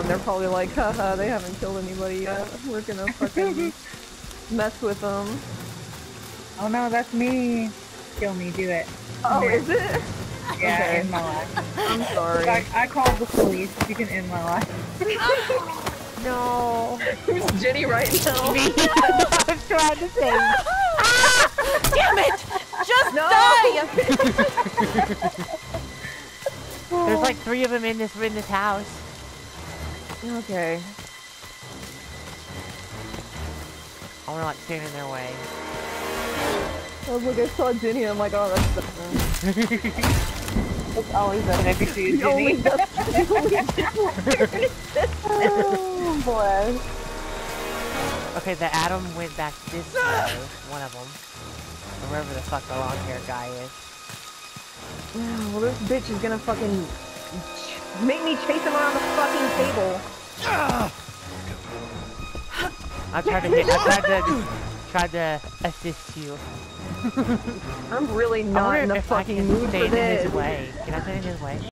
and they're probably like, haha, they haven't killed anybody yet. We're gonna fucking mess with them. Oh no, that's me. Kill me, do it. Oh, is it? Yeah, Okay. end my life. I'm sorry. I called the police. You can end my life. No. Who's Jenny right now? Me. I was trying to say. Damn it! Just No! die! There's like 3 of them in this house. Okay. I wanna like stand in their way. I was like, I saw Jenny, and I'm like, oh, that's Dustin. It's always Dustin. Maybe see The only Jenny. Dustin. The only Dustin. Oh, boy. Okay, the Adam went back this way. One of them. Or wherever the fuck the long hair guy is. Well, this bitch is gonna fucking make me chase him around the fucking table. I tried to assist you. I'm really I not wonder in the if I fucking can mood for stand in this. his way. Can I stand in his way?